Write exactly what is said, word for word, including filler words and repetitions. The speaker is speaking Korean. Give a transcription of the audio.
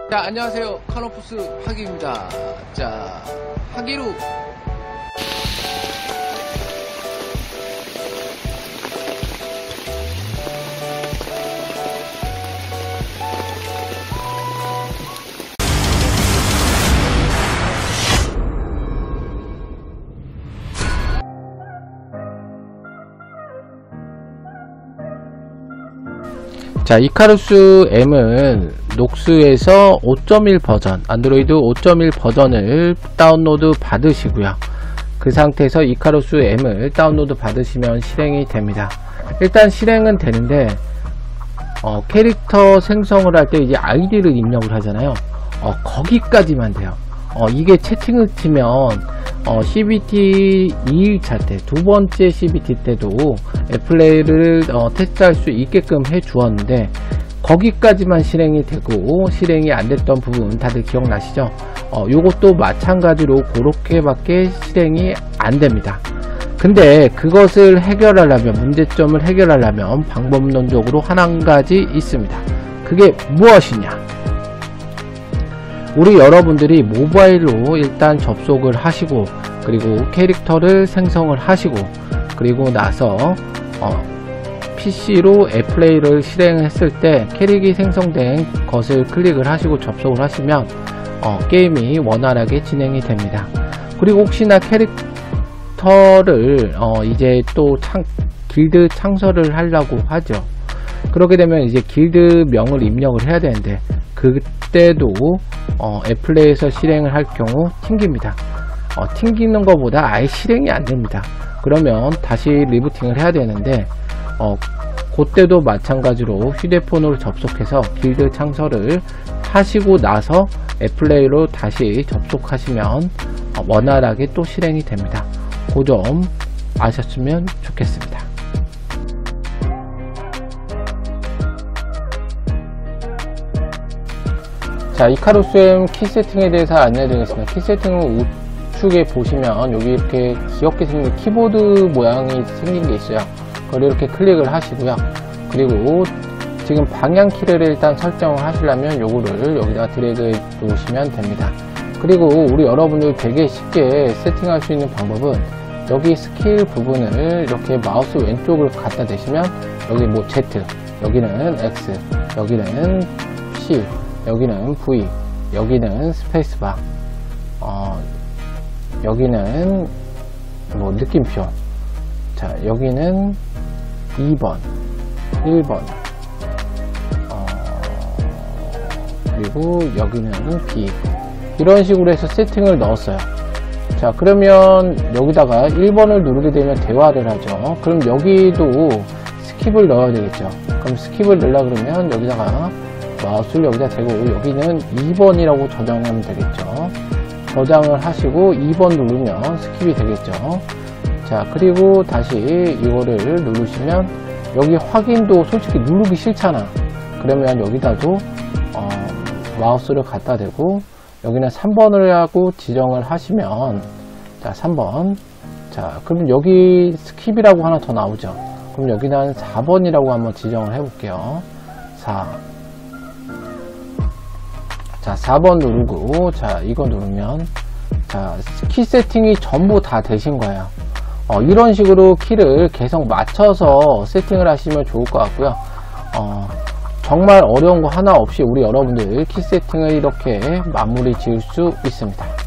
자, 안녕하세요. 카노푸스 하기입니다. 자, 하기로 자, 이카루스 M은 녹스에서 오 점 일 버전, 안드로이드 오 점 일 버전을 다운로드 받으시고요. 그 상태에서 이카루스 M을 다운로드 받으시면 실행이 됩니다. 일단 실행은 되는데 어, 캐릭터 생성을 할 때 이제 아이디를 입력을 하잖아요. 어, 거기까지만 돼요. 어, 이게 채팅을 치면 어, 씨비티 이 일차 때, 두 번째 씨비티 때도 애플레이를 어, 테스트할 수 있게끔 해 주었는데 거기까지만 실행이 되고 실행이 안 됐던 부분 다들 기억나시죠? 어, 요것도 마찬가지로 그렇게밖에 실행이 안 됩니다. 근데 그것을 해결하려면, 문제점을 해결하려면 방법론적으로 한 가지 있습니다. 그게 무엇이냐? 우리 여러분들이 모바일로 일단 접속을 하시고, 그리고 캐릭터를 생성을 하시고, 그리고 나서 어, 피시로 애플레이를 실행했을 때 캐릭이 생성된 것을 클릭을 하시고 접속을 하시면 어, 게임이 원활하게 진행이 됩니다. 그리고 혹시나 캐릭터를 어, 이제 또 창, 길드 창설을 하려고 하죠. 그렇게 되면 이제 길드명을 입력을 해야 되는데 그때도 어, 애플레이에서 실행을 할 경우 튕깁니다. 어, 튕기는 것보다 아예 실행이 안 됩니다. 그러면 다시 리부팅을 해야 되는데 어, 그때도 마찬가지로 휴대폰으로 접속해서 길드 창설을 하시고 나서 애플레이로 다시 접속하시면 어, 원활하게 또 실행이 됩니다. 그 점 아셨으면 좋겠습니다. 자, 이카루스 M 키 세팅에 대해서 안내드리겠습니다. 키 세팅은 우측에 보시면 여기 이렇게 귀엽게 생긴 키보드 모양이 생긴 게 있어요. 그걸 이렇게 클릭을 하시고요. 그리고 지금 방향키를 일단 설정을 하시려면 요거를 여기다가 드래그 해 놓으시면 됩니다. 그리고 우리 여러분들 되게 쉽게 세팅할 수 있는 방법은 여기 스킬 부분을 이렇게 마우스 왼쪽을 갖다 대시면 여기 뭐 Z, 여기는 X, 여기는 C, 여기는 V, 여기는 스페이스바, 어, 여기는 뭐 느낌표, 자, 여기는 이 번, 일 번, 어, 그리고 여기는 B, 이런 식으로 해서 세팅을 넣었어요. 자, 그러면 여기다가 일 번을 누르게 되면 대화를 하죠. 그럼 여기도 스킵을 넣어야 되겠죠. 그럼 스킵을 넣으려 그러면 여기다가 마우스를 여기다 대고 여기는 이 번이라고 저장하면 되겠죠. 저장을 하시고 이 번 누르면 스킵이 되겠죠. 자, 그리고 다시 이거를 누르시면 여기 확인도 솔직히 누르기 싫잖아. 그러면 여기다도 어, 마우스를 갖다 대고 여기는 삼 번을 하고 지정을 하시면, 자, 삼 번, 자, 그럼 여기 스킵이라고 하나 더 나오죠. 그럼 여기는 사 번이라고 한번 지정을 해 볼게요. 사, 자, 사 번 누르고, 자, 이거 누르면, 자, 키 세팅이 전부 다 되신 거예요. 어, 이런 식으로 키를 계속 맞춰서 세팅을 하시면 좋을 것 같고요. 어, 정말 어려운 거 하나 없이 우리 여러분들 키 세팅을 이렇게 마무리 지을 수 있습니다.